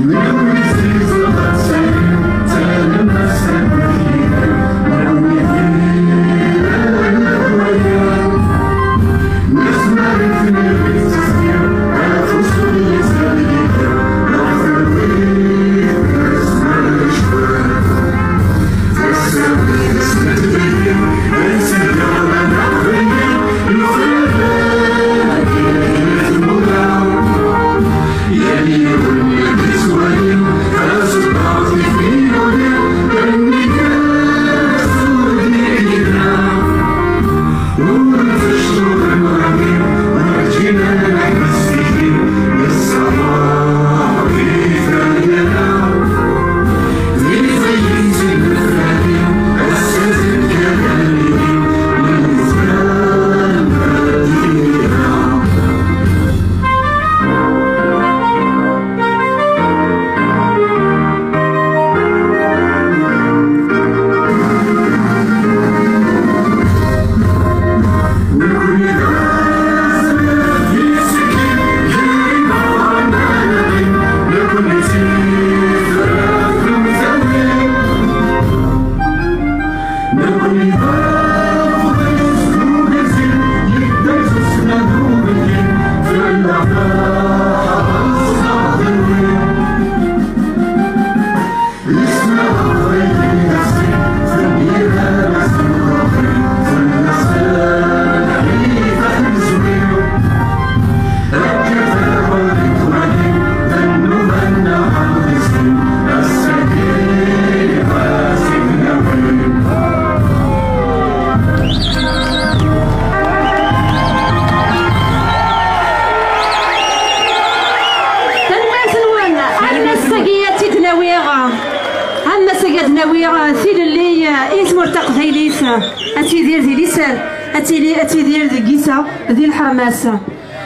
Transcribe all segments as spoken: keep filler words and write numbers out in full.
أتي أتي ديال الكيسة ديال الحرماسة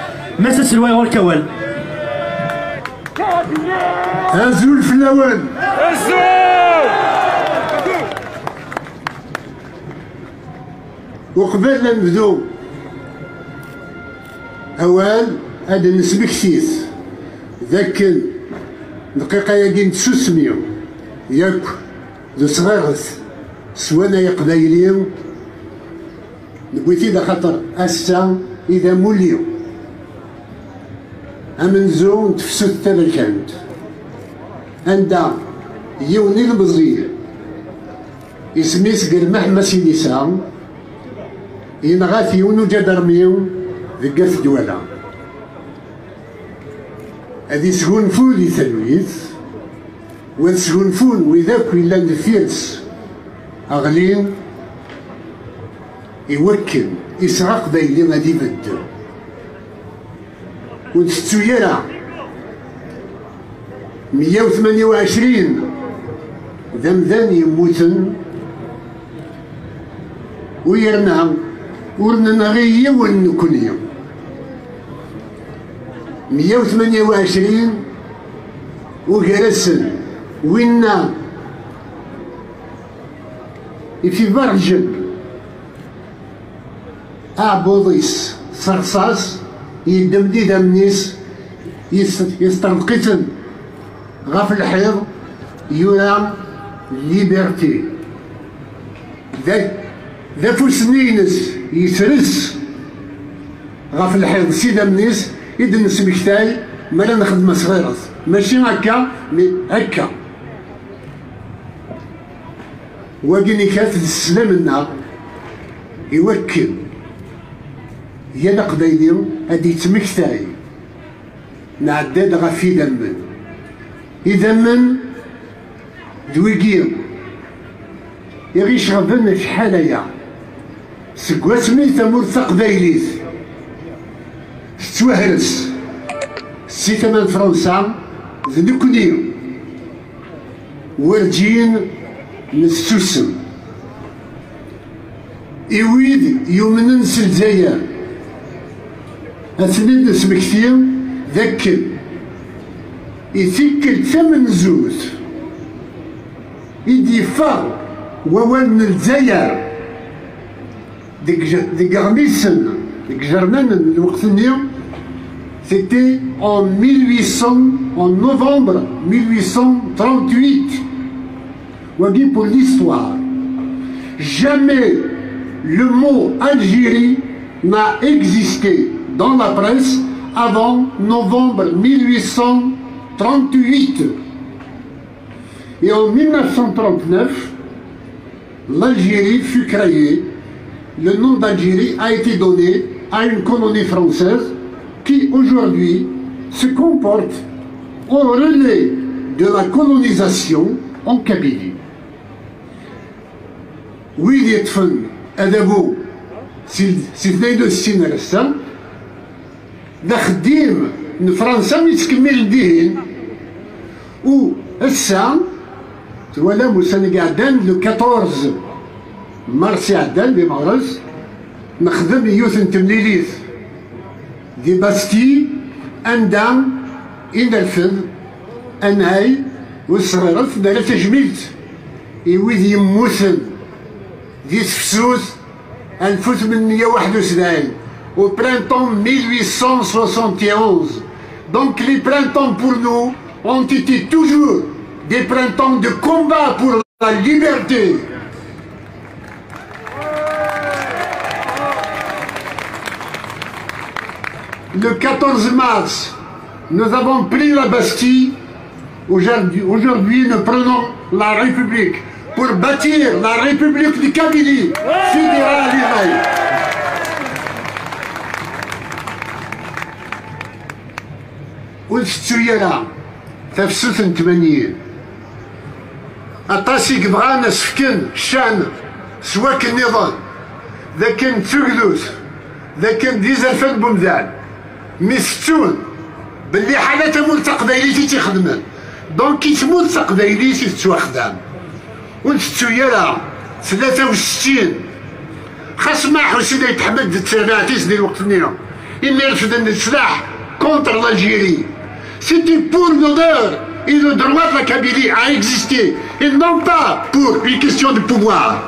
ما تسلوي غير الكوال هزوا الفلاوان وقبل ما نبدو أوان هذا نسبك سيس ذاك دقيقة يجين تسوسميو ياك ذو صغيرس سوانا يقبايليو نبغيتي دا خاطر أسا إذا موليو أمنزو نتفسو التبركانت عندها يوني المزغير اسميس قرمح مسيدي سام ينغاث يونو جدرميو ذقات دولا هذي سغنفون لي ثلويث وسغنفون وذاك إلا الفيرس أغلين يوكل إسراق بايلي غادي يبدل ونستو يرى مية وثمانية وعشرين ذمذان يموتن ويرنا ورنا غيا ونكونيا مية وثمانية وعشرين وجرسن وينا في برجل أعبوضيس صرصاص يدمدي دمنيس يستنقتن غف الحيض يورا ليبرتي ذا ذا فوسنينس يسرس غف الحيض سي دمنيس يدنس بكتاي مالا نخدم صغيرة ماشي هكا مي هكا واقيني كانت السلام النار يوكل يا قبايلي هادي تمكتاي نعداد غف يدمن يدمن دويقيم يغيش غبن شحال هيا سكوا سميت امور تقبايليت ستوهرس سي ثمان فرنسا ذنكنيو ورجين نستسم إويد يومنن سلزايا أثنين نسمكتير ذاك يثكل ثمن زوز يدي فار ووان الجزائر ديك ديك غميسن ديك جرنان الوقت اليوم C'était en mille huit cents, en novembre mille huit cent trente-huit. Wagi pour l'histoire. Jamais le mot Algérie n'a existé dans la presse avant novembre mille huit cent trente-huit. Et en mille neuf cent trente-neuf, l'Algérie fut créée. Le nom d'Algérie a été donné à une colonie française qui aujourd'hui se comporte au relais de la colonisation en Kabylie. Oui, les tfن أدبو سيثنين السين رسام ذا خديم من فرنسا ميتكمل الدين و السام ولا موسى قاعدان لو أربعطاش مارس عدان بمغرس نخدم يوث نتمليليث دي باستي أندام إن الفذ أناي والصغيرات دايرة تجميلت إويذ يموثن دي تفسوس ألف وثمانمائة وواحد وسبعين au printemps mille huit cent soixante et onze. Donc les printemps pour nous ont été toujours des printemps de combat pour la liberté. Le quatorze mars, nous avons pris la Bastille. Aujourd'hui, aujourd'hui, nous prenons la République pour bâtir la République de Kabylie, fédérale d'Israël. والستويرة تفسوس ثمانين أطاسيك بغانا سفكن الشان سواك النظام ذا كان تغدوث ذا كان ديزالفان بومدان مستون باللي حالة تمول تقبايليتي تيخدمن دونك كي تمول تقبايليتي تتواخدم والستويرة ثلاثة وستين خاص معو سيدي يتحمد التسعاتيس ديال الوقت النيو إما يرفض السلاح contre l'Algérie. C'était pour l'honneur et le droit de la Kabylie à exister, et non pas pour une question de pouvoir.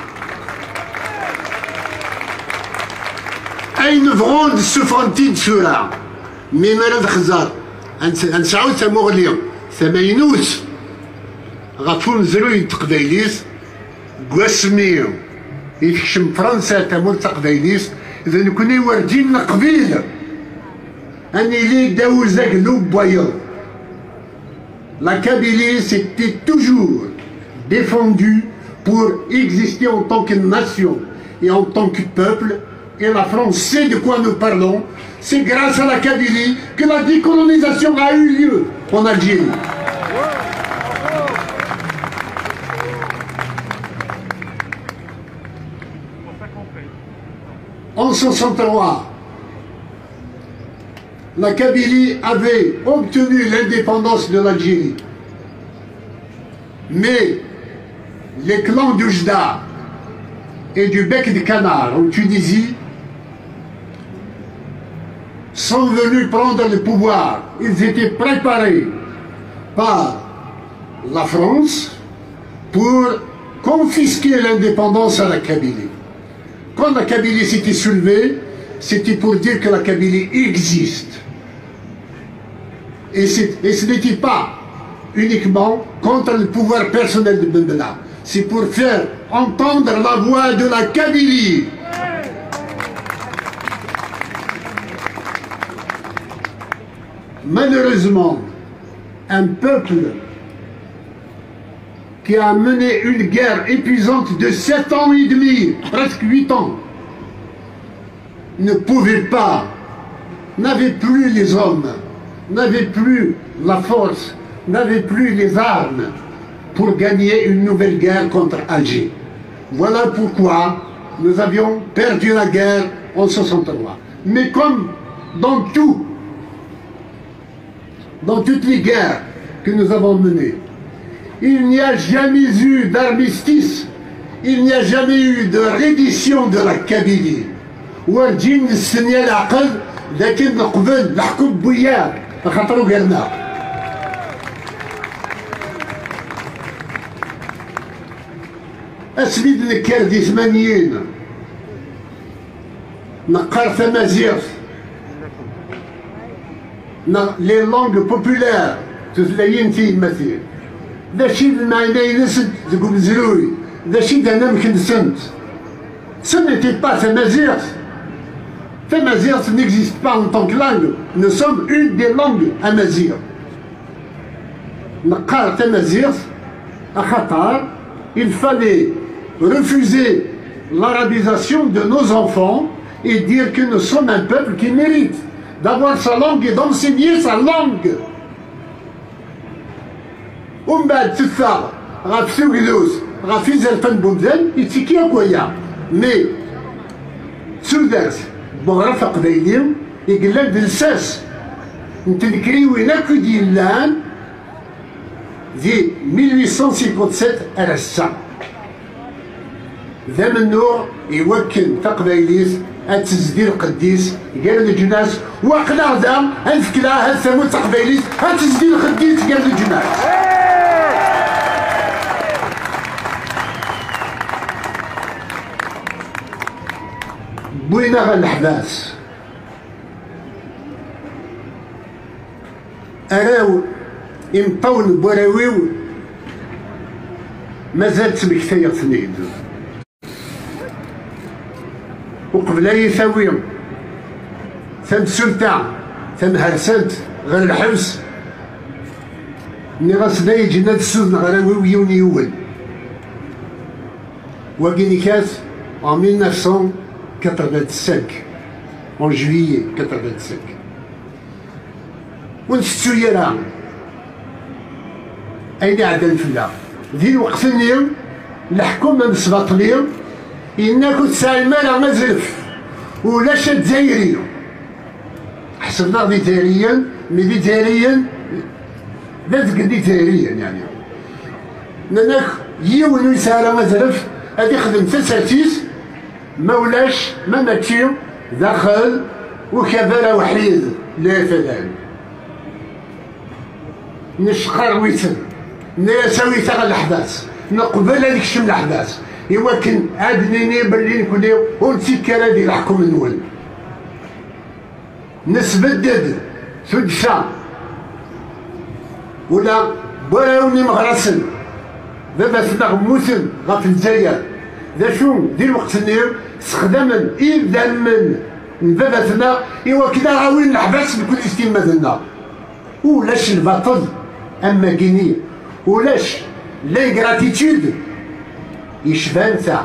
أين فرون السفرنتين سورة مي مرض خزار نسعود ثموغ اليوم ثمانينوس غفون زروي تقبايليس قواسميو يفكشم فرنسا تمول تقبايليس إذا نكوني واردين قبيلة La Kabylie s'était toujours défendue pour exister en tant que nation et en tant que peuple, et la France sait de quoi nous parlons. C'est grâce à la Kabylie que la décolonisation a eu lieu en Algérie. En soixante-trois, la Kabylie avait obtenu l'indépendance de l'Algérie. Mais les clans d'Oujda et du Bec de Canard en Tunisie sont venus prendre le pouvoir. Ils étaient préparés par la France pour confisquer l'indépendance à la Kabylie. Quand la Kabylie s'était soulevée, c'était pour dire que la Kabylie existe. Et, et ce n'était pas uniquement contre le pouvoir personnel de Ben Bella. C'est pour faire entendre la voix de la Kabylie. Malheureusement, un peuple qui a mené une guerre épuisante de sept ans et demi, presque huit ans, ne pouvait pas, n'avait plus les hommes, n'avait plus la force, n'avait plus les armes pour gagner une nouvelle guerre contre Alger. Voilà pourquoi nous avions perdu la guerre en soixante-trois. Mais comme dans tout, dans toutes les guerres que nous avons menées, il n'y a jamais eu d'armistice, il n'y a jamais eu de reddition de la Kabylie. ورجين السنية العقل لكن نقبل نحكم بوياه خاطرو قالنا اسميد نكار دي ثمانين نقار ثمازيغ les langues populaires تتلاين تيمثل ذا شي المعنى ينسد ذوك مزروي ذا شي دانا مكنسنت ce n'était pas Tamazight. Tamazight n'existe pas en tant que langue. Nous sommes une des langues amazigh. نقال Tamazight à Qatar, il fallait refuser l'arabisation de nos enfants et dire que nous sommes un peuple qui mérite d'avoir sa langue et d'enseigner sa langue. ومن بعد تثار غاف ثوغلوز غاف يزرفن بومدان يتيكي أكويا مي سوداس بغرفة قبايلية يقلاد لساس نتنكري وين أكو ديالان دي ألف وثمانمائة وسبعة وخمسين على الساعة ذا من نوع يوكل تقبايليس هتزدي القديس قال الجناس وقنا غدا هنفكلا هالثمود تقبايليس هتزدي القديس قال الجناس بوينا غا الحباس أراو إمطون بوراويو مازال تمكتايا تنيد وقبل يثاويهم ثم سلطة ثم هرسنت غير الحبس ني غاسنا يجينا السودن غراويو يوني يول وكيني كاس en mille neuf cent quatre-vingt-cinq en juillet quatre-vingt-cinq ونفتو يرا أين عدن فلا ذي الوقت اليوم الحكومة مسبطلية إنك تسعى المال مزلف ولاش الجزائري حسبنا ذي جزائريا مي ذي جزائريا لا تقدي جزائريا يعني لأنك يون يسعى مزلف هذا يخدم تساتيس ما ولاش ما ماتشي داخل وكبر وحيد لا فلان نشقر ويتن نسوي ثغ الأحداث نقبل هذيك الشم الأحداث يمكن عدنيني باللي نكون ونتيكر هذه الحكم نول نسبدد سدسة ولا براوني مغرسن دابا ثنا موسم غا في الجزائر ذا شو دي الوقت النير استخداما إبدا من بابا ثنا إوا كدا غاوين الحباس بكل استيما دنا ولاش الباطل أما كيني ولاش لي غراتيتود يشبان تاع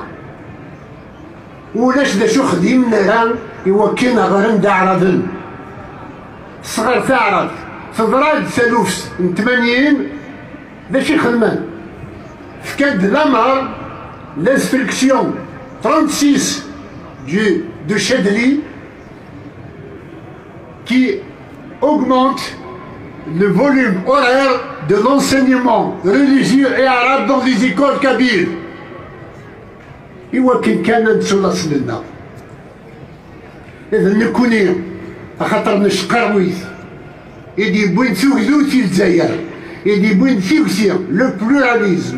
ولاش دا شو خديمنا راه يوكلنا غير دا عرضن صغر تعرض تضراد ثالوفس من ثمانين باش يخدمان فكاد لامر l'inspection trente-six du, de Chadli qui augmente le volume horaire de l'enseignement religieux et arabe dans les écoles kabyles. يمكن كان نتسلص لنا إذا نكوني خاطر نشقرويث يدي بوين ثوثوثي الجزائر يدي بوين ثوثي لو بلوراليزم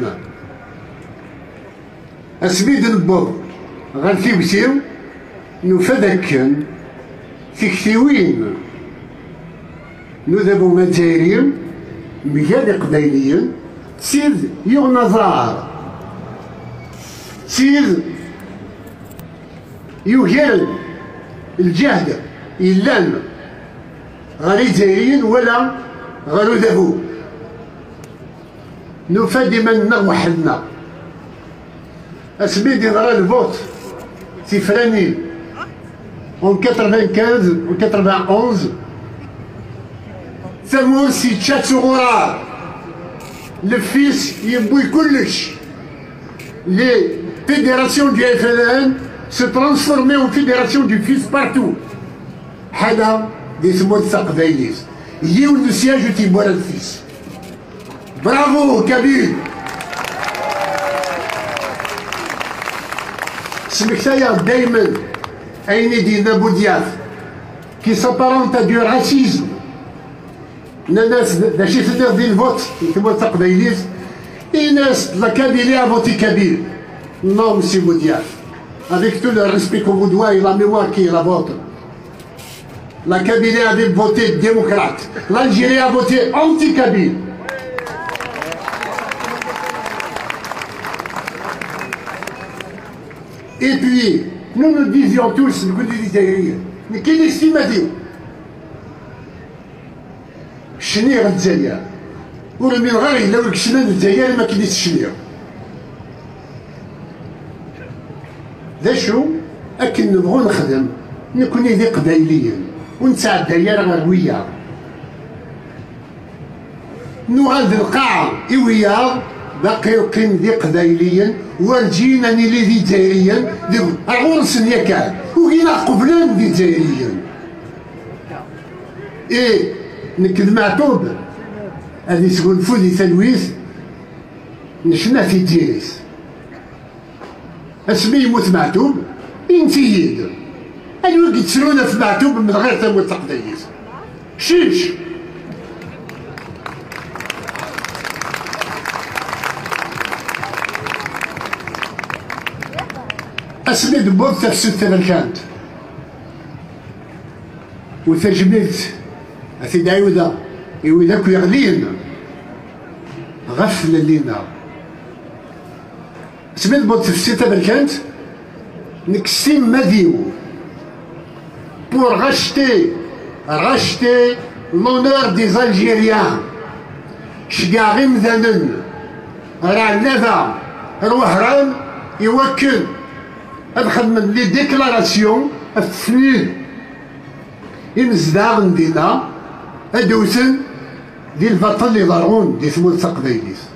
أسميد البوب غير ثوثيو نفذكن ثكثيوين نذهبوا مجارين مجال قبيليين سيد يغنظار سيد يهال الجهد إلان غير جزائريين ولا غير ذهبوا نفادي من وحدنا أسميدي غير الفوت سيفراني en quatre-vingt-quinze ou quatre-vingt-onze ثمون سي تشاتسوغورا le fils يبوي كلش les fédérations du F L N se transformaient en fédération du fils partout حدا دي سمو تقبايليس يجيو السياج وتيبورا الفيس برافو كبير سمكتايا دايما أين دينا بودياف كي سابارونت دو راسيزم ناس داشي تدير دي الفوت كيما تقبايليس اي ناس لا كابيلي افوتي كبير نو مسي بودياف avec tout le respect qu'on vous doit et la mémoire qui est la vôtre La Kabylie avait voté démocrate. L'Algérie a voté anti-Kabyle. Et puis, nous nous disions tous, mais quelle estime a dit Chenir Djaïa. Ou le Milghar, il a eu que Chenir Djaïa, il m'a dit Chenir. D'ailleurs, أكن نبغو نخدم نكون ذي قبايليين ونساعد دايرة غروية نوغال ذي القاعة إويا باقي يقيم ذي قبايليين ورجينا نيلي ذي جزائريين ذي أغورس نيكال وغينا قبلان ذي جزائريين إيه نكذ معتوب هذي سكون فودي تلويث نشنا في جيريس اسمي يموت معتوب انتيد الوقت تسلونا في معتوب من غير تموت تقديس شيش اسمي دبوت تفسد تبركانت وتجملت أثيد عيودا يوداك يغلين غفل لينا اسمي دبوت تفسد تبركانت Nixim Madiou pour racheter, racheter l'honneur des Algériens. Shgarim Zanen, Ra'nava, Rouhran, Iwaken, Adkhadman, les déclarations, Afnid, Imzdar Ndina, Adousen, Dil Vatal Lidaroun, des Smoul Saqdailis.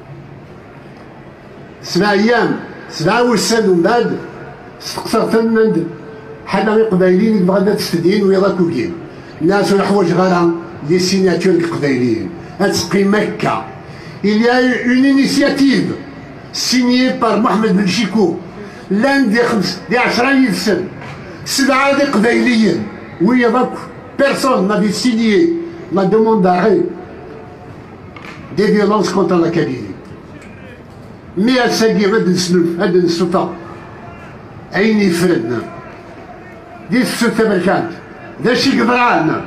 Smaïam, Smaou Sanoumad, استقصرت من حنا قبايليين بغينا تستدين ويراكو كين الناس الحوايج غالا لي سيناتور القبايليين تسقي مكة. Il y a eu une initiative signée par Mohamed Ben Chicou l'un des خمس des عشرين سنة سبعة دي قبايليين ويراك personne n'avait signé la demande d'arrêt des violences contre la Kabylie. Mais elle s'est dit هذا السلوك هذا السلطة عيني فردنا دي الستة بركات ذا شي قدران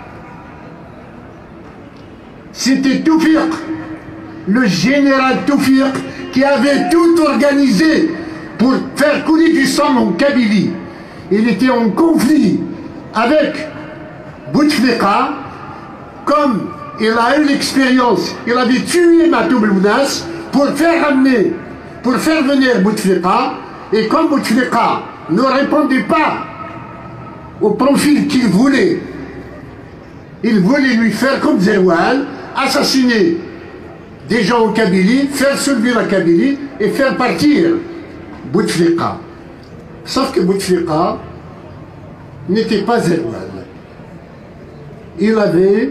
c'était Toufik, le général Toufik qui avait tout organisé pour faire couler du sang en Kabylie. Il était en conflit avec Bouteflika, comme il a eu l'expérience, il avait tué Matoub el-Mounas pour faire ramener, pour faire venir Bouteflika. Et comme Bouteflika ne répondait pas au profil qu'il voulait, il voulait lui faire comme Zeroual, assassiner des gens en Kabylie, faire soulever la Kabylie et faire partir Bouteflika. Sauf que Bouteflika n'était pas Zeroual. Il avait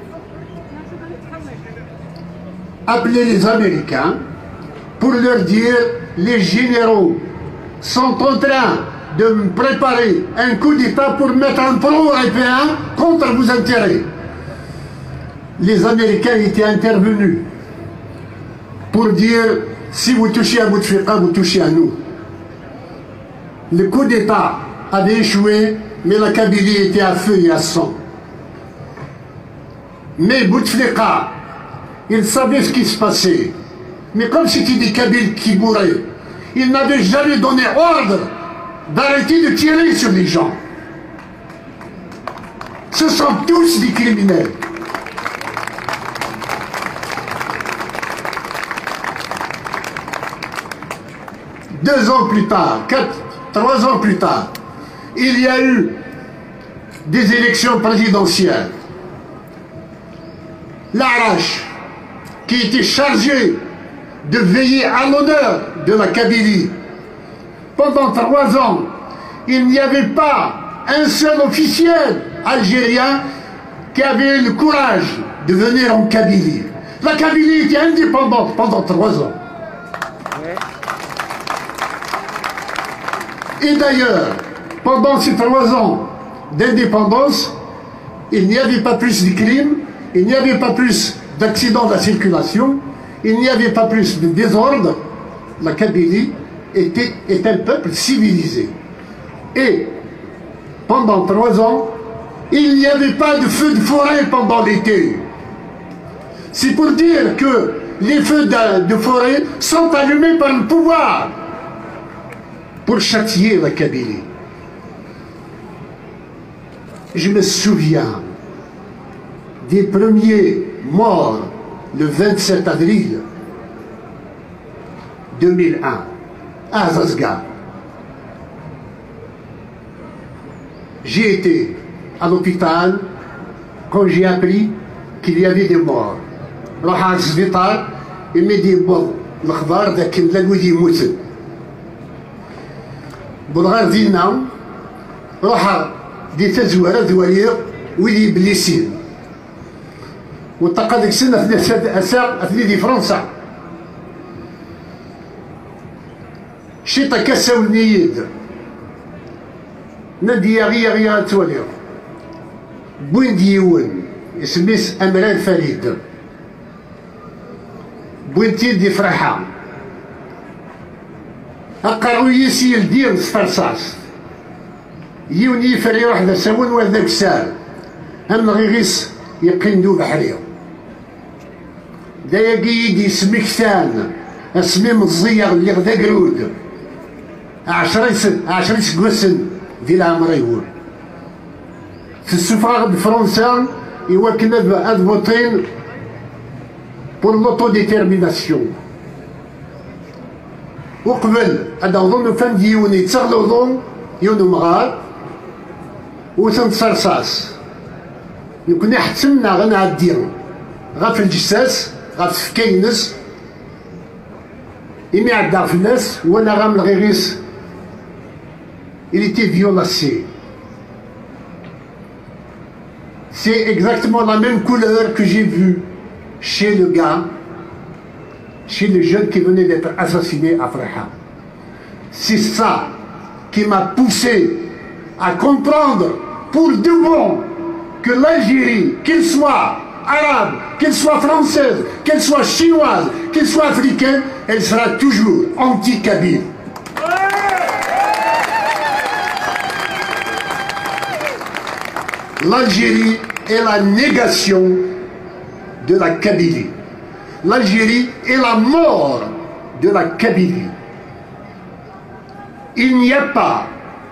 appelé les Américains pour leur dire les généraux sont en train de me préparer un coup d'État pour mettre un pro-européen contre vos intérêts. Les Américains étaient intervenus pour dire si vous touchez à Bouteflika, vous touchez à nous. Le coup d'État avait échoué, mais la Kabylie était à feu et à sang. Mais Bouteflika, il savait ce qui se passait. Mais comme c'était des Kabyles qui mouraient, il n'avait jamais donné ordre d'arrêter de tirer sur les gens. Ce sont tous des criminels. Deux ans plus tard, quatre, trois ans plus tard, il y a eu des élections présidentielles. L'Arache, qui était chargé de veiller à l'honneur de la Kabylie. Pendant trois ans, il n'y avait pas un seul officiel algérien qui avait le courage de venir en Kabylie. La Kabylie était indépendante pendant trois ans. Et d'ailleurs, pendant ces trois ans d'indépendance, il n'y avait pas plus de crimes, il n'y avait pas plus d'accidents de la circulation, il n'y avait pas plus de désordre. La Kabylie était, est un peuple civilisé. Et pendant trois ans, il n'y avait pas de feux de forêt pendant l'été. C'est pour dire que les feux de, de forêt sont allumés par le pouvoir pour châtier la Kabylie. Je me souviens des premiers morts le vingt-sept avril deux mille un à Azazga. J'ai été à l'hôpital quand j'ai appris qu'il y avait des morts. روح على السبيطار يمدي بوض الخبار ذاك اللي ويدي يموت بالغار ديالنا روح دي تزواره دوالير ويدي بليسين والطاقه ديك السنه اسا اثني دي فرنسا شي طكاسه والنيد نادي غيا غيا توالير بوين ديون اسميس امران فريد بوينتي دي فرحة أقروا يسي الدير سفرصاص يوني يفري روح ذا ساون وذاك سال أم غيغيس يقندو بحريو دا يدي سمكتان اسمي مزيغ اللي غدا قرود عشرين سن عشرين سكوسن دي العمر يقول في السفراغ بفرنسا يوكلنا هاد بوطين pour l'autodétermination. وقبل هذا ظن فهم ديوني يتسغلوا ظن يونو مغار وتنتصرصاص يكون يحتمنا غنعديهم غا في الجساس غا في فكاينس إمي عدا في الناس ولا غا من الغيغيس il était violacé. C'est exactement la même couleur que j'ai vue chez le gars, chez le jeune qui venait d'être assassiné à Freha. C'est ça qui m'a poussé à comprendre pour de bon que l'Algérie, qu'elle soit arabe, qu'elle soit française, qu'elle soit chinoise, qu'elle soit africaine, elle sera toujours anti-kabyle. L'Algérie est la négation de la Kabylie. L'Algérie est la mort de la Kabylie. Il n'y a pas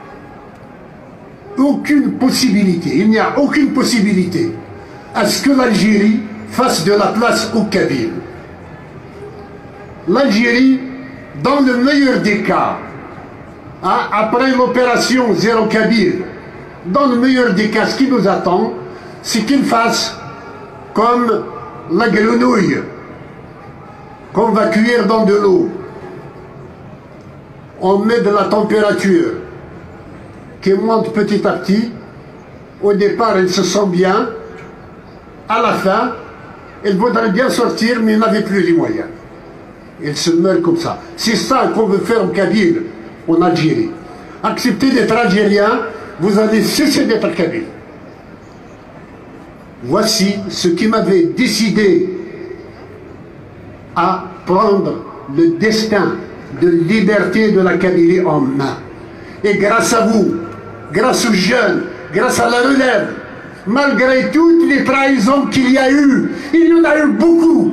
aucune possibilité, il n'y a aucune possibilité à ce que l'Algérie fasse de la place aux Kabyles. L'Algérie, dans le meilleur des cas, hein, après l'opération Zéro Kabyle, dans le meilleur des cas, ce qui nous attend, c'est qu'il fasse comme la grenouille qu'on va cuire dans de l'eau. On met de la température qui monte petit à petit. Au départ, elle se sent bien. À la fin, elle voudrait bien sortir, mais elle n'avait plus les moyens. Elle se meurt comme ça. C'est ça qu'on veut faire en Kabyle, en Algérie. Acceptez d'être algérien, vous allez cesser d'être kabyle. Voici ce qui m'avait décidé à prendre le destin de liberté de la Kabylie en main. Et grâce à vous, grâce aux jeunes, grâce à la relève, malgré toutes les trahisons qu'il y a eu, il y en a eu beaucoup.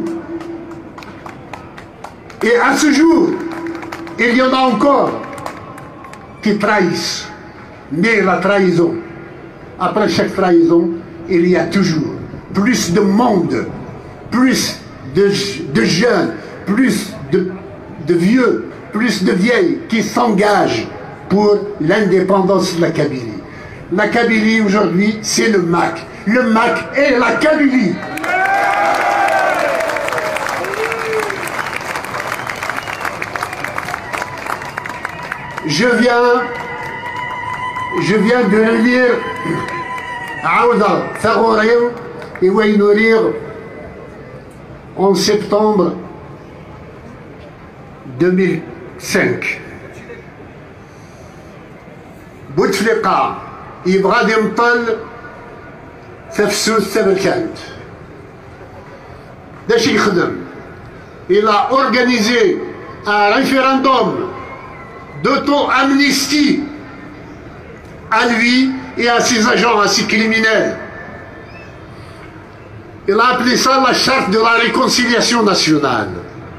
Et à ce jour, il y en a encore qui trahissent. Mais la trahison, après chaque trahison, il y a toujours plus de monde, plus de, de jeunes, plus de, de vieux, plus de vieilles qui s'engagent pour l'indépendance de la Kabylie. La Kabylie aujourd'hui, c'est le M A C. Le M A C est la Kabylie. Je viens, je viens de lire Aouda Tharourim et Waïnourir en septembre deux mille cinq. Bouteflika يبغى يمطل تفسوس تبركانت. داش يخدم. Il a organisé un référendum d'auto-amnistie à lui et à ses agents, à ses criminels. Il a appelé ça la charte de la réconciliation nationale.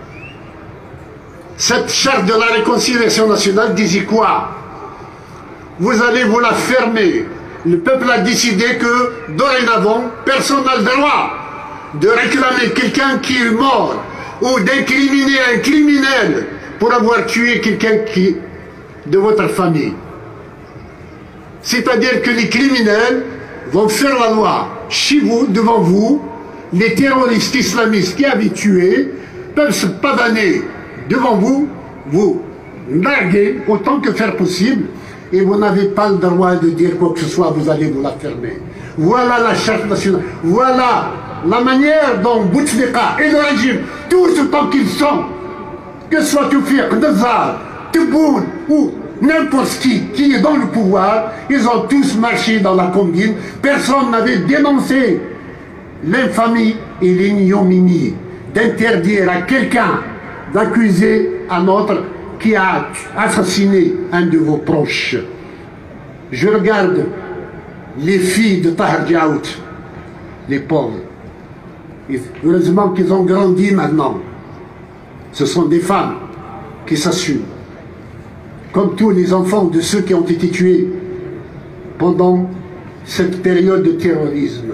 Cette charte de la réconciliation nationale disait quoi? Vous allez vous la fermer. Le peuple a décidé que, dorénavant, personne n'a le droit de réclamer quelqu'un qui est mort ou d'incriminer un criminel pour avoir tué quelqu'un qui de votre famille. C'est-à-dire que les criminels vont faire la loi chez vous, devant vous. Les terroristes islamistes qui avaient tué peuvent se pavaner devant vous, vous narguer autant que faire possible, et vous n'avez pas le droit de dire quoi que ce soit, vous allez vous la fermer. Voilà la charte nationale. Voilà la manière dont Bouteflika et le régime, tous autant qu'ils sont, que ce soit Toufik, Nazar, Tebboune ou n'importe qui qui est dans le pouvoir, ils ont tous marché dans la combine. Personne n'avait dénoncé l'infamie et l'ignominie d'interdire à quelqu'un d'accuser un autre qui a assassiné un de vos proches. Je regarde les filles de Tahar Djaout, les pauvres. Heureusement qu'ils ont grandi maintenant. Ce sont des femmes qui s'assument. Comme tous les enfants de ceux qui ont été tués pendant cette période de terrorisme.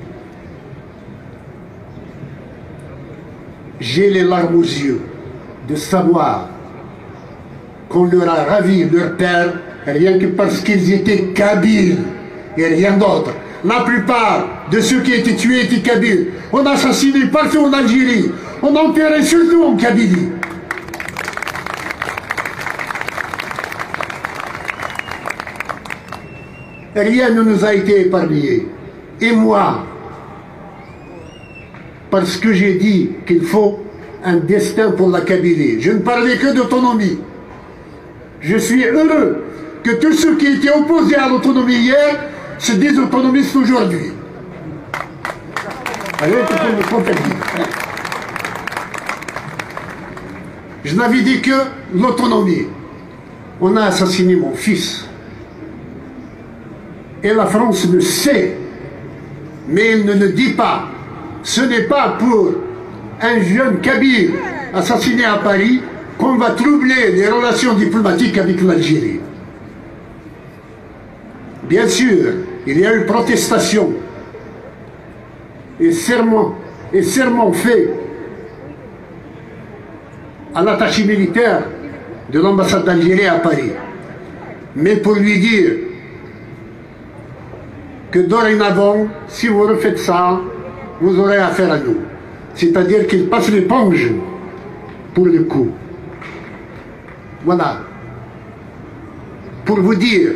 J'ai les larmes aux yeux de savoir qu'on leur a ravi leur père rien que parce qu'ils étaient kabyles et rien d'autre. La plupart de ceux qui étaient tués étaient kabyles. On a assassiné partout en Algérie. On a enterré surtout en Kabylie. Rien ne nous a été épargné. Et moi, parce que j'ai dit qu'il faut un destin pour la Kabylie. Je ne parlais que d'autonomie. Je suis heureux que tous ceux qui étaient opposés à l'autonomie hier se disent autonomistes aujourd'hui. Je n'avais dit que l'autonomie. On a assassiné mon fils. Et la France le sait. Mais il ne le dit pas. Ce n'est pas pour un jeune kabyle assassiné à Paris qu'on va troubler les relations diplomatiques avec l'Algérie. Bien sûr, il y a eu protestation et serment, et serment fait à l'attaché militaire de l'ambassade d'Algérie à Paris. Mais pour lui dire que dorénavant, si vous refaites ça, vous aurez affaire à nous. C'est-à-dire qu'il passe l'éponge pour le coup. Voilà. Pour vous dire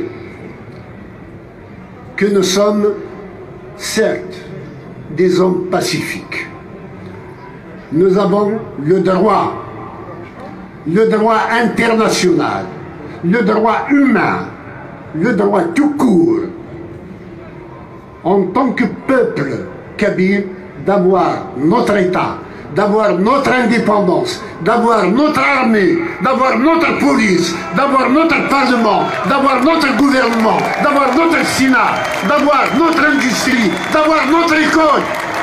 que nous sommes, certes, des hommes pacifiques. Nous avons le droit, le droit international, le droit humain, le droit tout court, en tant que peuple kabyle, d'avoir notre État, d'avoir notre indépendance, d'avoir notre armée, d'avoir notre police, d'avoir notre parlement, d'avoir notre gouvernement, d'avoir notre Sénat, d'avoir notre industrie, d'avoir notre école.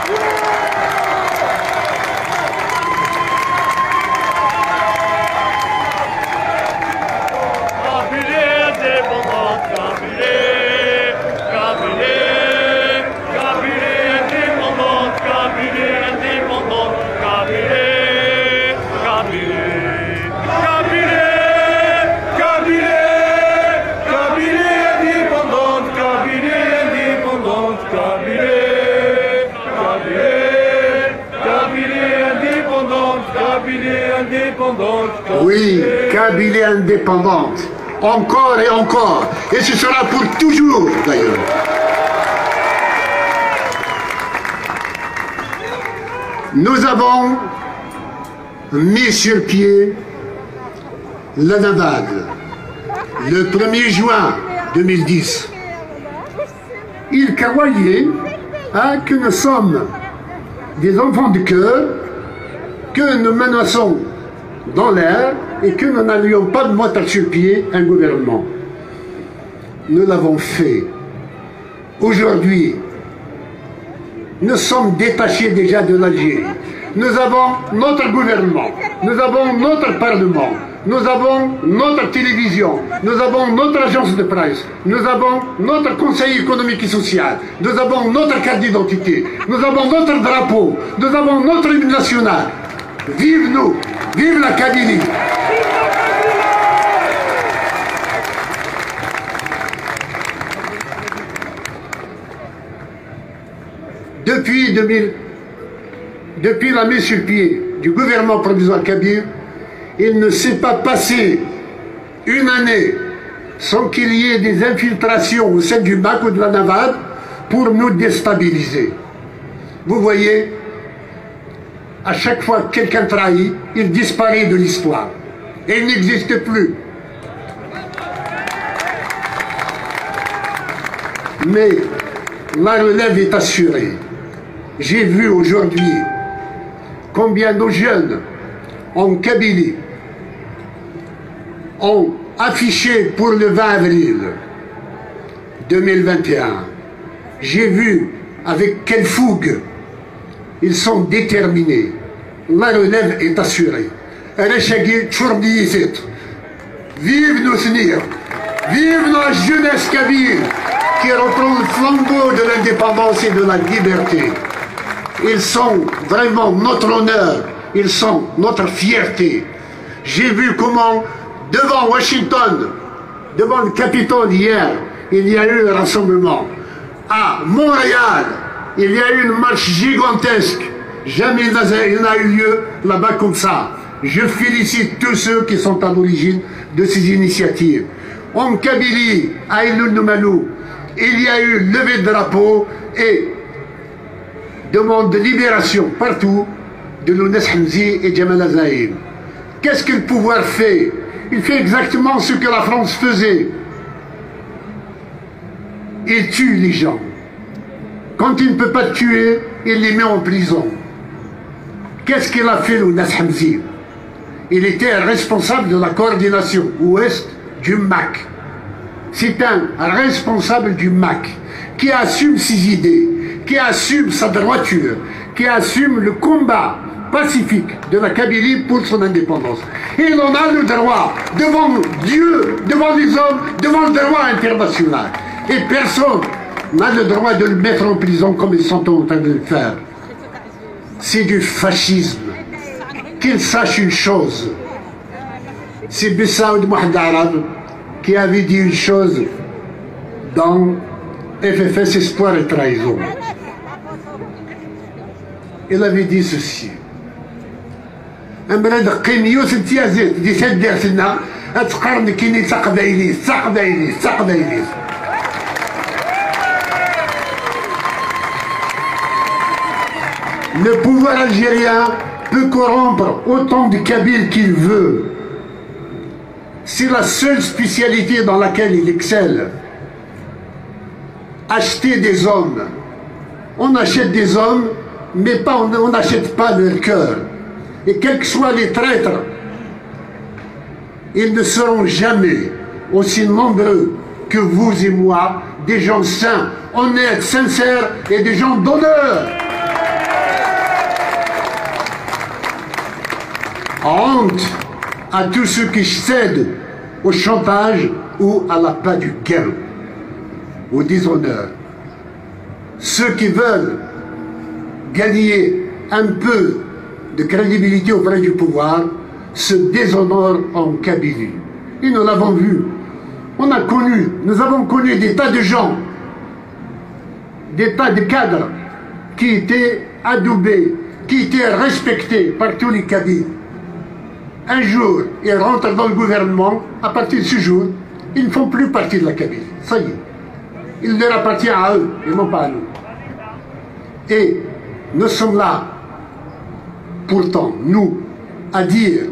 Oui, Kabylie indépendante, encore et encore, et ce sera pour toujours d'ailleurs. Nous avons mis sur pied la NAVAD le premier juin deux mille dix. Ils croyaient hein, que nous sommes des enfants de cœur, que nous menaçons dans l'air et que nous n'allions pas de mettre sur pied un gouvernement. Nous l'avons fait. aujourd'hui, nous sommes détachés déjà de l'Algérie. Nous avons notre gouvernement, nous avons notre parlement, nous avons notre télévision, nous avons notre agence de presse, nous avons notre conseil économique et social, nous avons notre carte d'identité, nous avons notre drapeau, nous avons notre hymne national. Vive nous, vive la Kabylie. Depuis deux mille, depuis la mise sur pied du gouvernement provisoire kabyle, il ne s'est pas passé une année sans qu'il y ait des infiltrations au sein du M A C ou de la NAVAD pour nous déstabiliser. Vous voyez, à chaque fois que quelqu'un trahit, il disparaît de l'histoire. Et il n'existe plus. Mais la relève est assurée. J'ai vu aujourd'hui combien nos jeunes en Kabylie ont affiché pour le vingt avril deux mille vingt et un. J'ai vu avec quelle fougue ils sont déterminés. La relève est assurée. Vive nos souvenirs, vive la jeunesse kabyle qui reprend le flambeau de l'indépendance et de la liberté. Ils sont vraiment notre honneur, ils sont notre fierté. J'ai vu comment, devant Washington, devant le Capitole hier, il y a eu un rassemblement. À Montréal, il y a eu une marche gigantesque. Jamais il n'a eu lieu là-bas comme ça. Je félicite tous ceux qui sont à l'origine de ces initiatives. En Kabylie, à Inoun-Noumalou, il y a eu levée de drapeau et demande de libération partout de Lounès Hamzi et Djemal Azaïm. Qu'est-ce que le pouvoir fait? Il fait exactement ce que la France faisait. Il tue les gens. Quand il ne peut pas tuer, il les met en prison. Qu'est-ce qu'il a fait Lounès Hamzi? Il était responsable de la coordination ouest du M A C. C'est un responsable du M A C qui assume ses idées, qui assume sa droiture, qui assume le combat pacifique de la Kabylie pour son indépendance. Et il en a le droit devant Dieu, devant les hommes, devant le droit international. Et personne n'a le droit de le mettre en prison comme ils sont en train de le faire. C'est du fascisme. Qu'il sache une chose, c'est Bissaoud Mohamed Arab qui avait dit une chose dans F F S Espoir et Trahison. Il avait dit ceci. Un بلاد قيميوس امتيازات دي تدير لنا تقارن كيني تقبايلي تقبايلي تقبايلي. Le pouvoir algérien peut corrompre autant de Kabyles qu'il veut. C'est la seule spécialité dans laquelle il excelle. Acheter des hommes. On achète des hommes, mais pas, on n'achète pas leur cœur. Et quels que soient les traîtres, ils ne seront jamais aussi nombreux que vous et moi, des gens sains, honnêtes, sincères et des gens d'honneur. Honte à tous ceux qui cèdent au chantage ou à l'appât du gain, au déshonneur. Ceux qui veulent gagner un peu de crédibilité auprès du pouvoir se déshonorent en Kabylie. Et nous l'avons vu. On a connu, nous avons connu des tas de gens, des tas de cadres qui étaient adoubés, qui étaient respectés par tous les Kabyles. Un jour, ils rentrent dans le gouvernement, à partir de ce jour, ils ne font plus partie de la Kabylie. Ça y est. Il leur appartient à eux, et non pas à nous. Et nous sommes là, pourtant, nous, à dire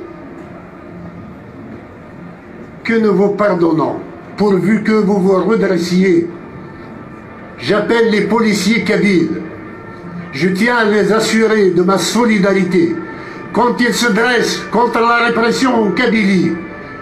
que nous vous pardonnons, pourvu que vous vous redressiez. J'appelle les policiers kabyles. Je tiens à les assurer de ma solidarité. Quand ils se dressent contre la répression en Kabylie,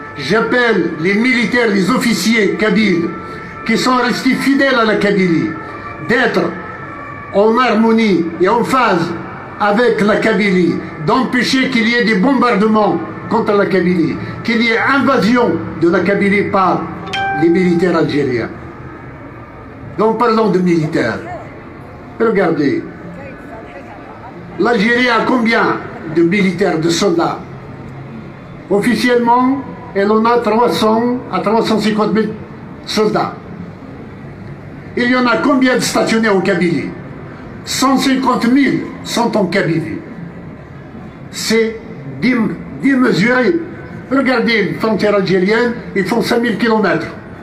j'appelle les militaires, les officiers kabyles, qui sont restés fidèles à la Kabylie, d'être en harmonie et en phase avec la Kabylie, d'empêcher qu'il y ait des bombardements contre la Kabylie, qu'il y ait invasion de la Kabylie par les militaires algériens. Donc parlons de militaires. Regardez, l'Algérie a combien de militaires, de soldats? Officiellement, elle en a trois cents à trois cent cinquante mille soldats. Il y en a combien de stationnés en Kabylie? cent cinquante mille sont en Kabylie. C'est démesuré. Regardez les frontières algériennes, ils font cinq mille kilomètres.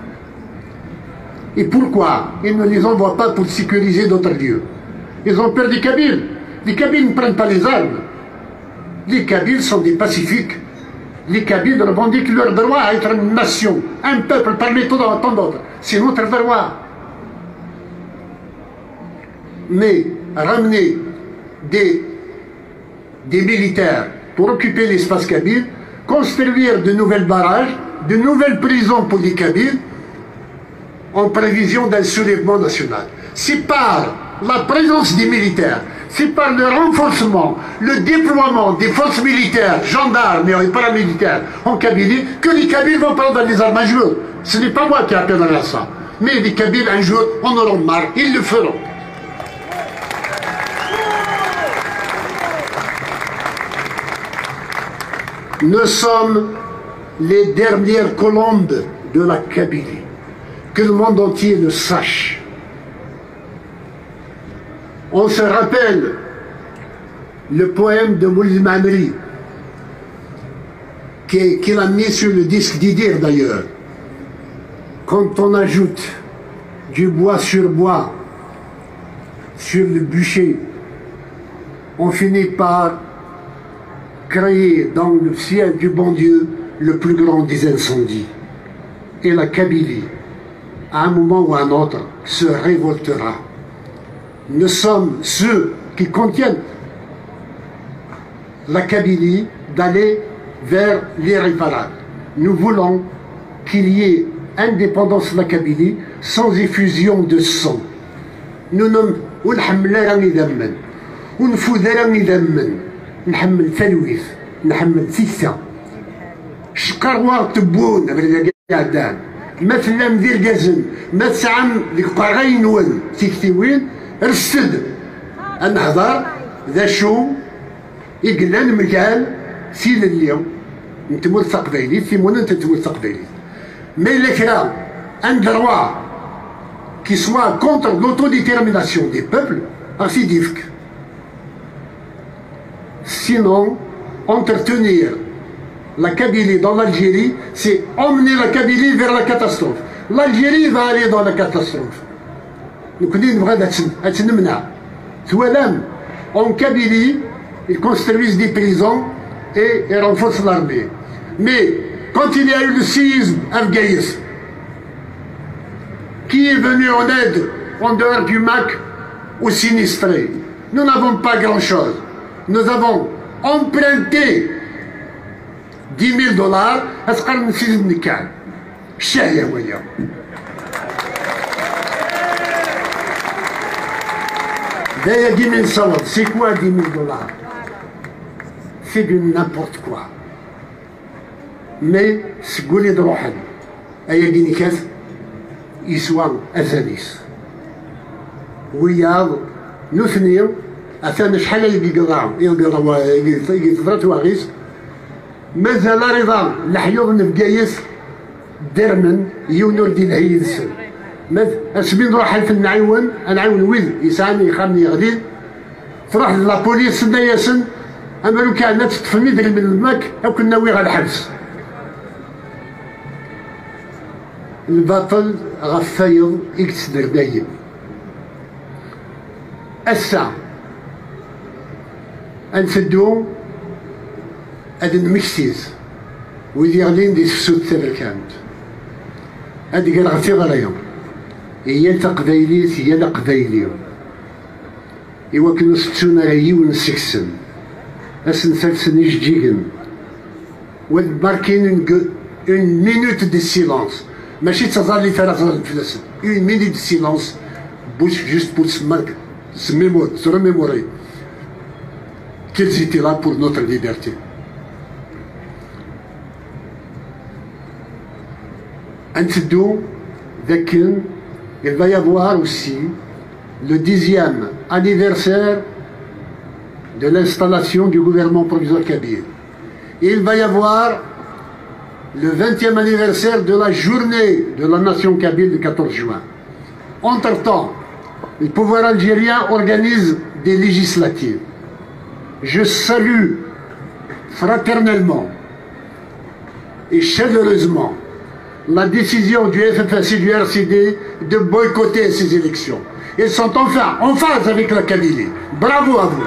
Et pourquoi ils ne les envoient pas pour sécuriser d'autres lieux? Ils ont peur des Kabyles. Les Kabyles ne prennent pas les armes. Les Kabyles sont des pacifiques. Les Kabyles revendiquent leur droit à être une nation, un peuple parmi tant d'autres. C'est notre droit. Mais ramener des, des militaires pour occuper l'espace kabyle, construire de nouvelles barrages, de nouvelles prisons pour les Kabyles, en prévision d'un soulèvement national. C'est par la présence des militaires, c'est par le renforcement, le déploiement des forces militaires, gendarmes et paramilitaires en Kabylie, que les Kabyles vont prendre les armes un jour. Ce n'est pas moi qui appellerai à ça. Mais les Kabyles, un jour, en auront marre, ils le feront. Nous sommes les dernières colombes de la Kabylie. Que le monde entier le sache. On se rappelle le poème de Moulay Mamri, qu'il a mis sur le disque d'Idir d'ailleurs. Quand on ajoute du bois sur bois, sur le bûcher, on finit par créer dans le ciel du bon Dieu le plus grand des incendies. Et la Kabylie, à un moment ou à un autre, se révoltera. Nous sommes ceux qui contiennent la Kabylie d'aller vers l'irréparable. Nous voulons qu'il y ait indépendance de la Kabylie sans effusion de sang. Nous ne نحمل تلويث نحمل سيسا شقروار تبون قاعدان مثلا ندير قزن ما تسعم ديك قرغين ون تيكتيوين رسد النهضر ذا شو يقلان مجال سيل اليوم انت مول قبيلي ثيمون انت تمول قبيلي ما الا كرا ان دروا كي سوا كونتر لوتوديتيرميناسيون دي بوبل راه يديفك. Sinon, entretenir la Kabylie dans l'Algérie, c'est emmener la Kabylie vers la catastrophe. L'Algérie va aller dans la catastrophe. Nous connaissons en Kabylie, ils construisent des prisons et ils renforcent l'armée. Mais quand il y a eu le séisme afghaïs, qui est venu en aide en dehors du M A C aux sinistrés? Nous n'avons pas grand-chose. Nous avons emprunté dix mille dollars à ce qu'on s'est dit qu'un chien, voyons. D'ailleurs, dix mille dollars, c'est quoi dix mille dollars? C'est du n'importe quoi. Mais, ce que les droits, il y a des cas, ils sont azanis. Oui, nous finissons. أثناء شحال يقطعوا يقطعوا يقطعوا تواغيس مازال رضا الحيوض نفقايس درمن يونور ديال هي السن ماذا اسبين نروح حلف نعاون نعاون وين يسعني يخامني غدير تروح لابوليس ناياسن اما لو كان تطفني دير من الماك او كنا وي غا الحبس الباطل غفايض يكتسدر دايم الساعه أنسدو هاد المكسيز ويدي غلين دي سفسود تبركانت هادي قال غفي غريهم هي تقبايليت هي لقبايليو إوا كنو ستونا رايي ونسكسن أسن سلسن يجيجن والماركين اون مينوت دي سيلونس ماشي تظل لي فراغ الفلسن اون مينوت دي سيلونس juste pour se, se, mémorer, se remémorer qu'ils étaient là pour notre liberté. Il va y avoir aussi le dixième anniversaire de l'installation du gouvernement provisoire kabyle. Il va y avoir le vingtième anniversaire de la journée de la nation kabyle le quatorze juin. Entre-temps, le pouvoir algérien organise des législatives. Je salue fraternellement et chaleureusement la décision du F F S et du R C D de boycotter ces élections. Ils sont enfin en phase avec la Kabylie. Bravo à vous.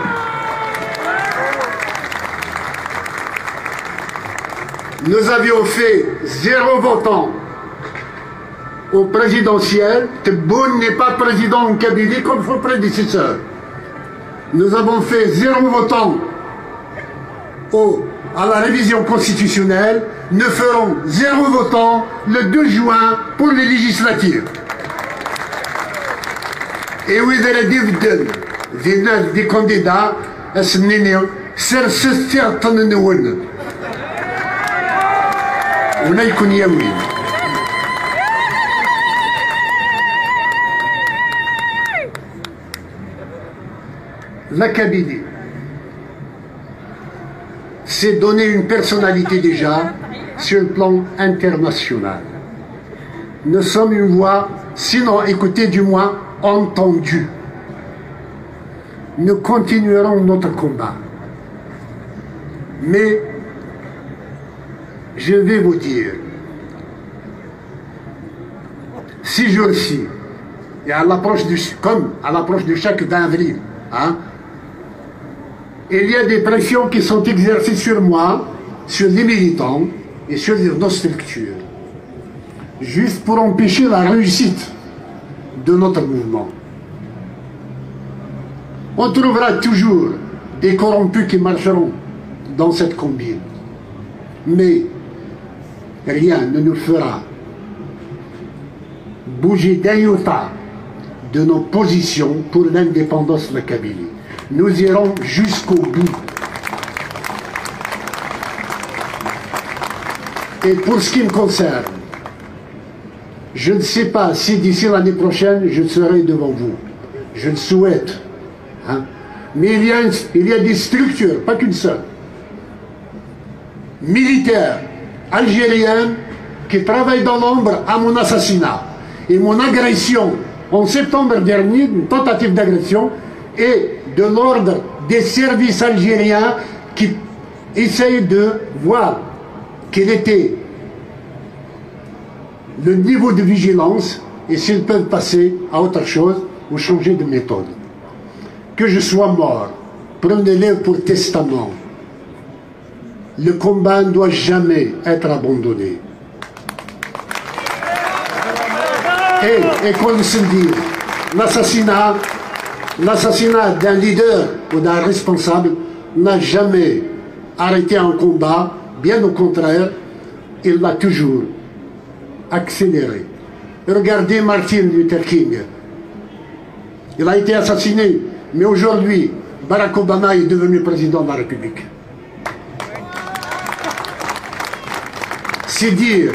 Nous avions fait zéro votant au présidentiel. Tebboune n'est pas président en Kabylie comme son prédécesseur. Nous avons fait zéro votant au, à la révision constitutionnelle. Nous ferons zéro votant le deux juin pour les législatives. Et oui, des des candidats, c'est c'est certain nous. ولا يكون يومي. La Kabylie s'est donné une personnalité déjà sur le plan international. Nous sommes une voix, sinon écoutée du moins entendue. Nous continuerons notre combat. Mais je vais vous dire, ces jours-ci, et à l'approche du, comme à l'approche du chaque vingt avril, hein, il y a des pressions qui sont exercées sur moi, sur les militants et sur nos structures, juste pour empêcher la réussite de notre mouvement. On trouvera toujours des corrompus qui marcheront dans cette combine, mais rien ne nous fera bouger d'un iota de nos positions pour l'indépendance de la Kabylie. Nous irons jusqu'au bout. Et pour ce qui me concerne, je ne sais pas si d'ici l'année prochaine, je serai devant vous. Je le souhaite. Hein? Mais il y, a une, il y a des structures, pas qu'une seule, militaires, algérienne qui travaille dans l'ombre à mon assassinat. Et mon agression en septembre dernier, une tentative d'agression, est de l'ordre des services algériens qui essayent de voir quel était le niveau de vigilance et s'ils peuvent passer à autre chose ou changer de méthode. Que je sois mort, prenez-le pour testament. Le combat ne doit jamais être abandonné. Et, et qu'on se dise, l'assassinat, l'assassinat d'un leader ou d'un responsable n'a jamais arrêté un combat, bien au contraire, il l'a toujours accéléré. Regardez Martin Luther King. Il a été assassiné, mais aujourd'hui, Barack Obama est devenu président de la République. C'est dire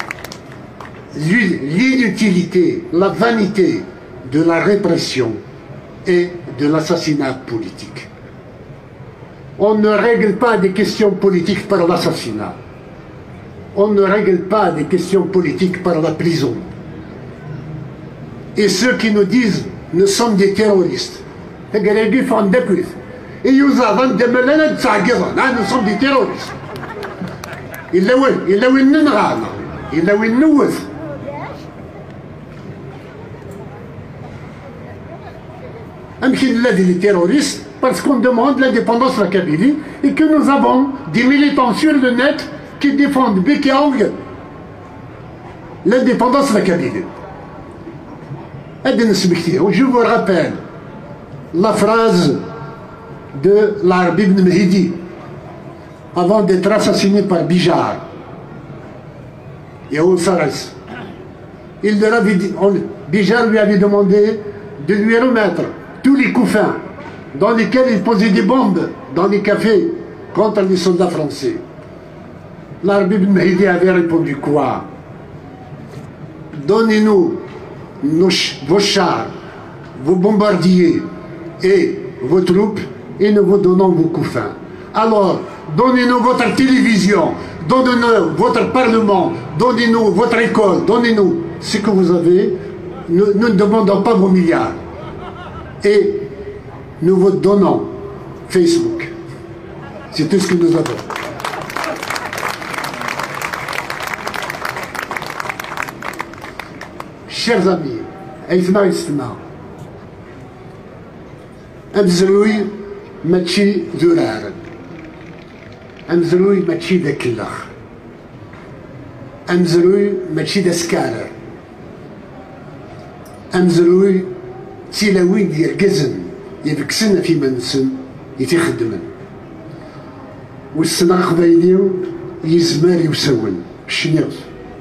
l'inutilité, la vanité de la répression et de l'assassinat politique. On ne règle pas des questions politiques par l'assassinat. On ne règle pas des questions politiques par la prison. Et ceux qui nous disent nous sommes des terroristes, et nous sommes des terroristes. إلا وين إلا وين ننغانا إلا وين نوث أمشي الذي les terroristes parce qu'on demande l'indépendance de la Kabylie et que nous avons des militants sur le net qui défendent bec et ongle l'indépendance de la Kabylie. Je vous rappelle la phrase de l'Arabi ibn Mehdi avant d'être assassiné par Bijar et Osaras. Il leur avait dit, on, Bijar lui avait demandé de lui remettre tous les couffins dans lesquels il posait des bombes dans les cafés contre les soldats français. L'Arbi Ben Mahdi avait répondu quoi? Donnez-nous vos chars, vos bombardiers et vos troupes et nous vous donnons vos couffins. Alors, donnez-nous votre télévision, donnez-nous votre parlement, donnez-nous votre école, donnez-nous ce que vous avez. Nous, nous ne demandons pas vos milliards. Et nous vous donnons Facebook. C'est tout ce que nous avons. Chers amis, أيثما يستمع أمزروي ماشي ذرار أمزروي ماشي ذا كلخ أمزروي ماشي ذا سكارر أمزروي تيلاوين ديال قزن يفكسن في منسن يتخدمن والسنة قبايليو يزمار يوسون الشنيغ.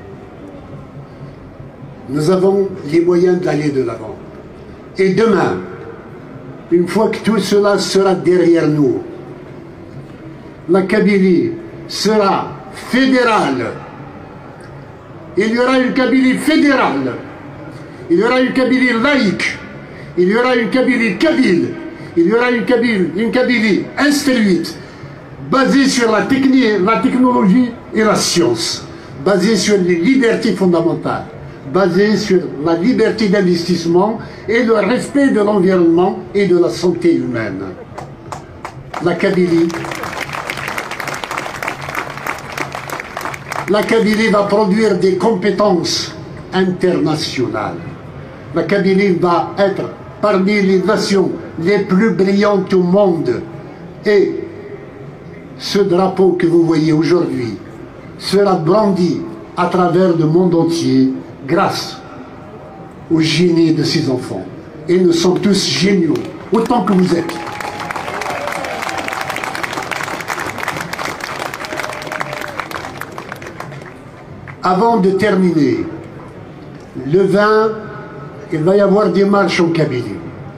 Nous avons les moyens d'aller de l'avant. Et demain, une fois que tout cela sera derrière nous, la Kabylie sera fédérale. Il y aura une Kabylie fédérale. Il y aura une Kabylie laïque. Il y aura une Kabylie kabyle. Il y aura une Kabylie, une Kabylie instruite, basée sur la technique, la technologie et la science, basée sur les libertés fondamentales, basée sur la liberté d'investissement et le respect de l'environnement et de la santé humaine. La Kabylie, la Kabylie va produire des compétences internationales. La Kabylie va être parmi les nations les plus brillantes au monde. Et ce drapeau que vous voyez aujourd'hui sera brandi à travers le monde entier grâce au génie de ces enfants. Et nous sommes tous géniaux, autant que vous êtes. Avant de terminer, le vingt, il va y avoir des marches en Kabylie.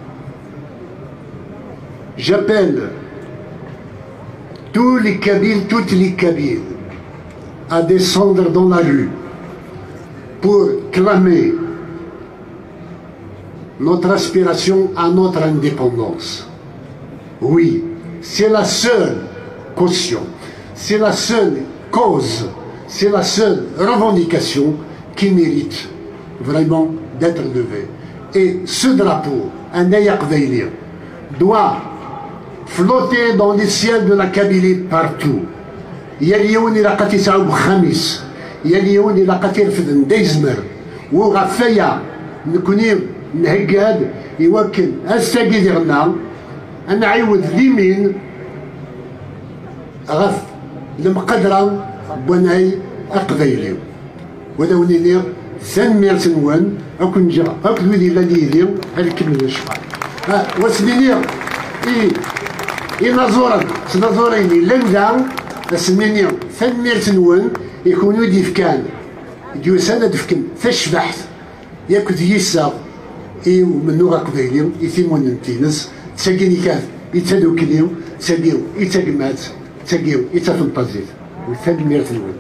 J'appelle tous les Kabyles, toutes les Kabyles, à descendre dans la rue pour clamer notre aspiration à notre indépendance. Oui, c'est la seule caution, c'est la seule cause, c'est la seule revendication qui mérite vraiment d'être levée. Et ce drapeau, un Ayaqveili, doit flotter dans les ciels de la Kabylie partout. يليون إلى قتي سعود خميس يليون إلى قتي رفض ديزمر وغفايا نكوني نهجاد يوكل أستاقي ديرنا أنا عيود ليمين غف المقدرة بناي أقبيلي ولو نيني ثان مير سنوان أكون جا أكل ودي لديدي هالكل الشفاء وسنيني إي إي نزورا سنزوريني لنجا اسميني ثان مير سنوان يكونوا ديفكان ديوسانا دفكن تشبحت ياكل يسا إي ومنو قبيلي يثيمون نتينس تساقيني كاف يتسادو كليو تساقيو يتاقمات تساقيو يتافنطازيت وثان مير سنوان.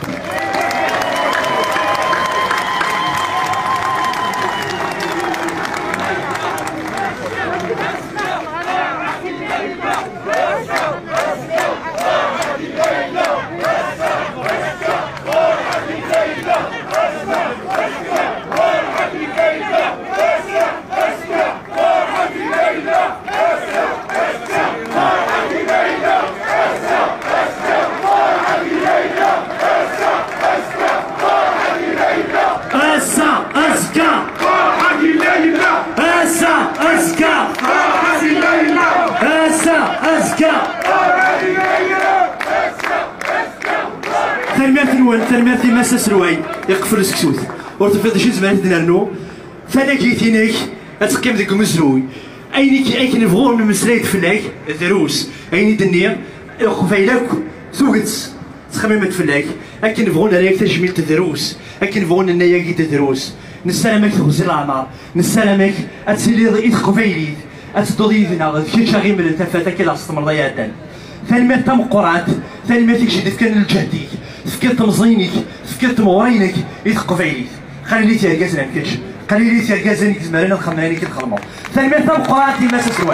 تنميرتي ماسا سروي يقفل السكسوت ورتفض شي زمان دنارنو فانا جيتينيك اتقيم ديك المزروي ايني اي كنبغوا نمسريت فلاك دروس ايني دنيا قفايلك ثوقت تخممت فلاك اكن نبغوا نراك تجميل تدروس اكن نبغوا ننايا كي تدروس نسلامك تغزي العمار نسلامك اتسيلي إيد قبيليت اتدوديدنا كي شاغي من التفاته كي لاستمر ضياتا ثاني ما تم قرات ثاني ما تيجي كان الجهديك فكرت مزينك فكرت موراينك إيد قبيليت خليني تيركازنا مكاش خليني تيركازني كزمرنا الخماني كي تخلمو ثاني ما تم قرات ما تسوى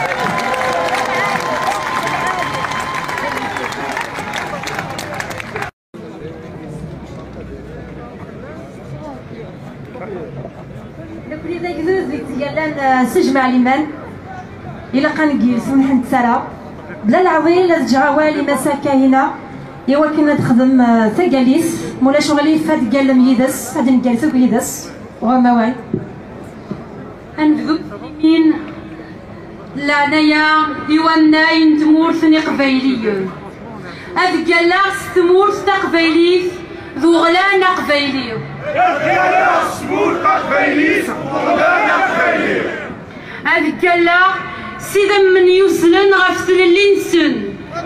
لكن إذا جلوزك ديال سجمع ليمان إلا قنقيل سمحن تسرى بلا العويل رجع والي مساكا هنا إوا كنا تخدم تقاليس مولا شغلي فهاد قال يدس هاد نقال ثوك يدس وغما واي أنفذ من لعنايا إيواناين تمورثني قبيليون هاد قال ستمورث تقبيليث ذو غلانا قبيلي هاد قال سيدا من يوصلن غف اللي نسن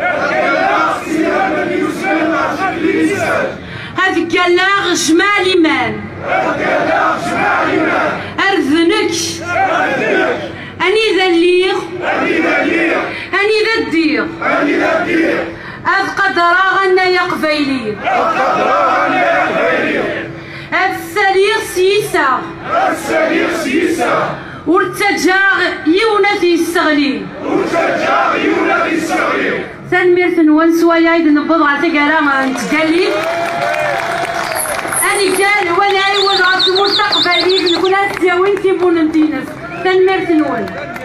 هاد قال غشمع ليمان أرذنك أني ذا الليغ أني ذا الديغ هاد قدرا غنا يا قبيلي هاد السرير سيسا ورتجاغ يونا يستغلي تنمير ثنوان سوايا إذا نبض على تقارا نتقالي أني قال ولا أيوان عطمو تقبلي نقول هاتزاوين تيبون انتينس تنمير ثنوان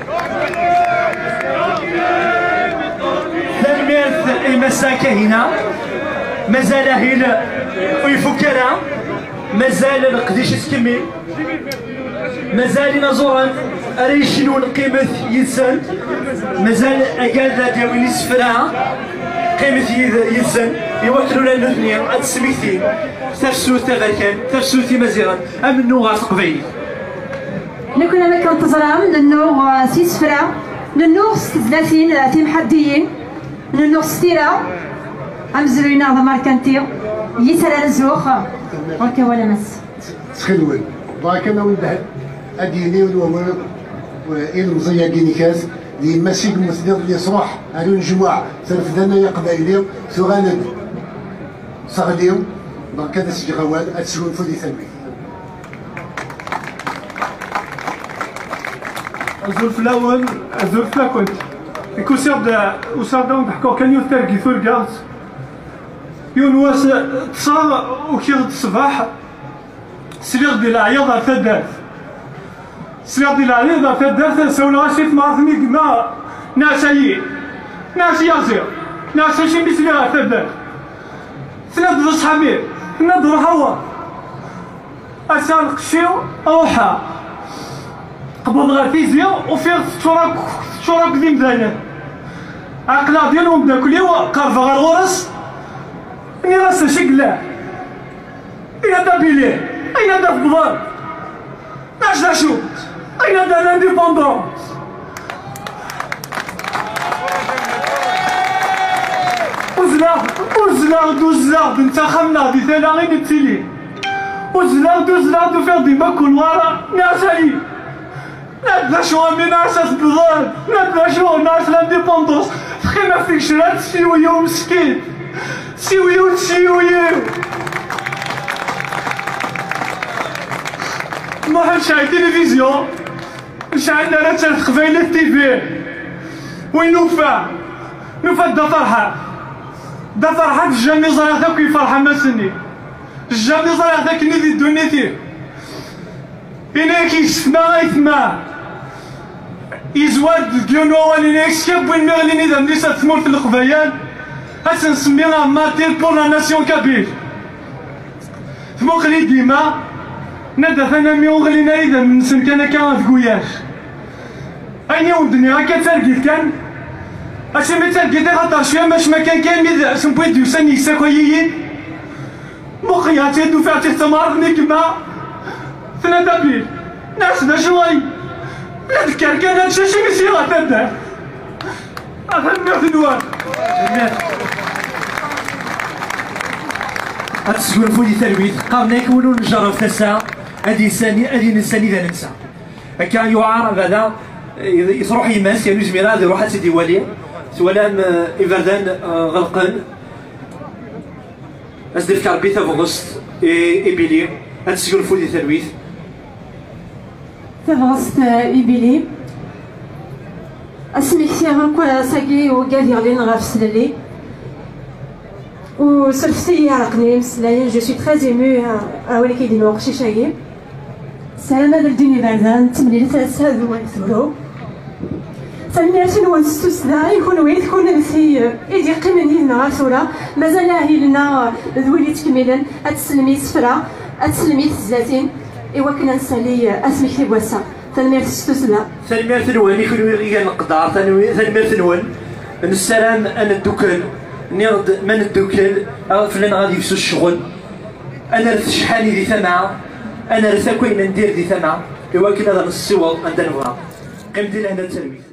تنمير المساكة هنا مازال هنا ويفكرها مازال القديش تكمل مازال نزورا أريشنون قيمة يدسن مازال أكاد داويني سفرها قيمة يدسن يوكلوا لنا الاثنين السميتين تفسو تغركان تفسو تيمازيغا أم النوغ قبيل نكون ما كنت تزرعم للنوغ سيس فرا للنوغ ستزلاتين تيمحديين للنوغ ستيرا أم زروينا هذا ماركانتيو يسال الزوخ وكا ولا مس تخلول باك انا ولد اديني والوامر وإن مزيا كينيكاس اللي ماشي المسدد اللي صروح هادو الجماع ترفدنا يا قبايلي سوغاند صغديو دونك هذا سجي غوال اتسلون فودي ثانوي زول فلاون زول فلاكونت يكون دا وصار نحكوا كان يوثرقي ثورقات يونواس تصار وكيغد الصباح سليغ ديال العياض ثدات سليغ ديال العياض ثدات سونا غاشيت معرفني كما ناشايين ناش يازير ناش شي مسليغ ثدات ثلاث ذو صحابي نضرو هوا أسال قشيو أوحا قبض غير فيزيا وفيه تشوراك تشوراك ديم داينا عقلا ديالهم داك اليوم قارفة غير غورس إني راسا شكلا إنا دا بيلي أين دا فضل ناش دا شو أين دا لانديبوندون وزلاغ وزلاغ دوزلاغ انتخبنا دي ثلاغين التيلي وزلاغ دوزلاغ دو فيغ ديما كل ورا ناسالي لا شو امي ناس البلاد لا شو ناس لانديبوندونس تخينا فيك شرات سيويو مسكين سيويو سيويو نروح نشاهد تلفزيون نشاهد لنا ثلاث قبايل التيفي وين نوفا نوفا دا فرحة دا فرحة الجامي زريغ ذاك يفرحة ما سني الجامي زريغ ذاك ندي دونيتي إنا كيسمع غيتما يزواد ديونو ولينا يسكب وين مغليني ذا مليسا تمور في القبايل هاس نسميها ماتير بور لا ناسيون كابيل تموغلي ديما نادا ثانا ميوغلينا إذا من سن كان كان ذكوياش أين يودني هكا ترقيت كان أشي مي ترقيت غطار شوية باش ما كان كان ميذا سنبويت دوسان يساكويين مخياتي دوفعتي تمارني كما ثلاثة بيل ناس دا شوي لا تذكر كان هادشي شي مسيرة تبدا أفهم ثنوان هاد السوالف ولي تلويث قامنا يكونوا نجرب تسا هذه إنساني هذه الإنساني ذا ننسى هكا يعار بعدا يروح يماس يعني زميرة هذه يروح سيدي والي سوالام إبردان غلقن أزدر كاربيتا فغست إبيلي هتسجل فودي ثرويث تغسط إبيلي اسمي كثيرا كوا ساكي وقال يغلين غاف سلالي و سلفتي عرقني مسلاين جو سوي تري ايمو اولي كيدينو وقشي شاكي سلام هذا الدنيا بعدا تمليل ثلاث هذو ثورو فالميرتين ونستوسنا يكون ويد يكون في ايدي قيمني لنا ثورة مازال هي لنا ذويلي تكميلا اتسلمي سفرة اتسلمي تزاتين ايوا كنا نسالي اسمي كتب واسع تنمير تستوسنا تنمير تنوان يكون غير نقدر تنمير تنوان نسلام انا الدوكل نيرد من الدوكل فلان غادي يفسو الشغل انا رث شحالي دي ثمعة انا رث كوين ندير دي ثمعة ايوا كنا هذا الصور عندنا نبغى قيمتي لهنا التلويث